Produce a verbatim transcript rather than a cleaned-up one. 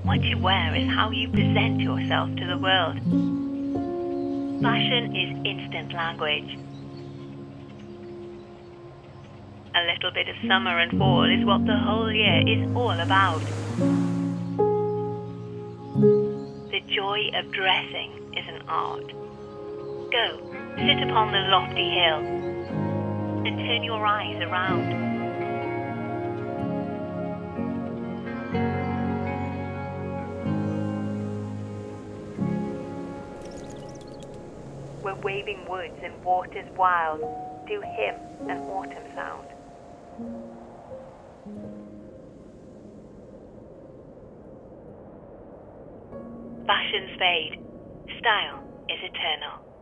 What you wear is how you present yourself to the world. Fashion is instant language. A little bit of summer and fall is what the whole year is all about. The joy of dressing is an art. Go, sit upon the lofty hill, and turn your eyes around. Where waving woods and waters wild do hymn an autumn sound. Fashions fade, style is eternal.